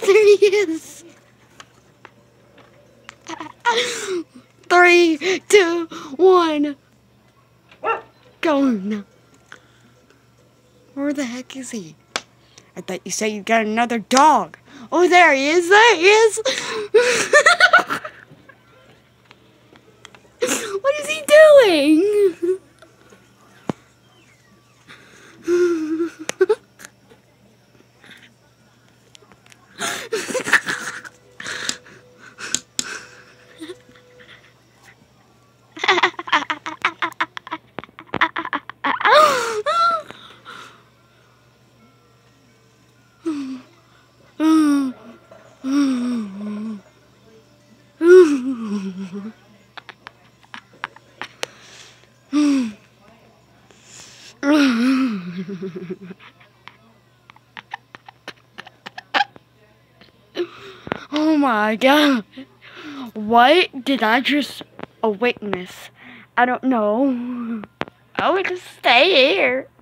There he is. 3, 2, 1. Go now. Where the heck is he? I thought you said you got another dog. Oh, there he is. There he is. What is he doing? Oh my god. What did I just witness? I don't know. I would just stay here.